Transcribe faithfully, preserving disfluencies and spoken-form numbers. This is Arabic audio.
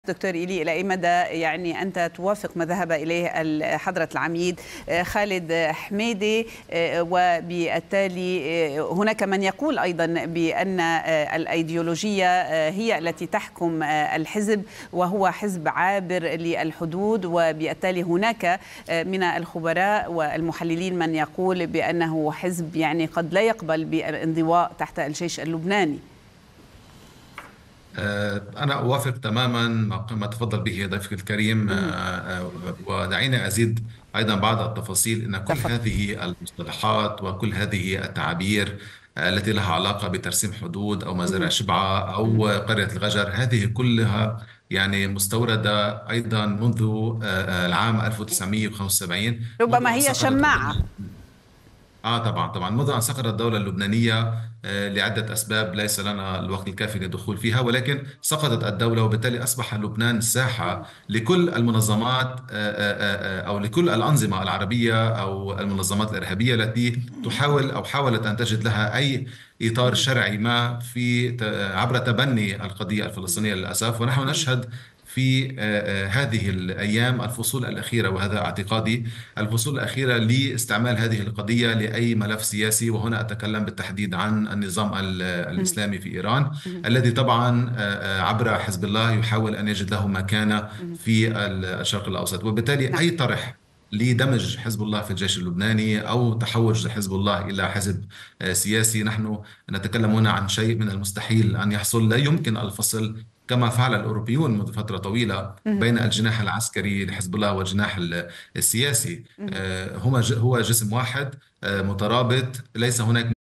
دكتور إيلي، إلى أي مدى يعني أنت توافق ما ذهب إليه حضرة العميد خالد حميدي، وبالتالي هناك من يقول أيضا بأن الأيديولوجية هي التي تحكم الحزب وهو حزب عابر للحدود، وبالتالي هناك من الخبراء والمحللين من يقول بأنه حزب يعني قد لا يقبل بالانضواء تحت الجيش اللبناني؟ أنا أوافق تماما ما تفضل به ضيفك الكريم، ودعيني أزيد أيضا بعض التفاصيل. أن كل تفضل. هذه المصطلحات وكل هذه التعابير التي لها علاقة بترسيم حدود أو مزارع شبعة أو قرية الغجر، هذه كلها يعني مستوردة أيضا منذ العام ألف وتسعمئة وخمسة وسبعين، منذ ربما أن هي سقطت شماعة. الدولة. آه طبعا طبعا منذ أن سقطت الدولة اللبنانية، آه لعدة أسباب ليس لنا الوقت الكافي للدخول فيها، ولكن سقطت الدولة وبالتالي أصبح لبنان ساحة لكل المنظمات، آه آه آه أو لكل الأنظمة العربية أو المنظمات الإرهابية التي تحاول أو حاولت أن تجد لها أي إطار شرعي ما في عبر تبني القضية الفلسطينية للأسف. ونحن نشهد في آه، آه، هذه الأيام الفصول الأخيرة، وهذا اعتقادي، الفصول الأخيرة لاستعمال هذه القضية لأي ملف سياسي. وهنا أتكلم بالتحديد عن النظام ال- الإسلامي في إيران، الذي طبعا آه، آه، عبر حزب الله يحاول أن يجد له مكانة في الشرق الأوسط. وبالتالي نعم. أي طرح لدمج حزب الله في الجيش اللبناني أو تحوج حزب الله إلى حزب آه، سياسي، نحن نتكلم هنا عن شيء من المستحيل أن يحصل. لا يمكن الفصل كما فعل الأوروبيون منذ فترة طويلة بين الجناح العسكري لحزب الله والجناح ال- السياسي. آه، هما ج- هو جسم واحد، آه، مترابط، ليس هناك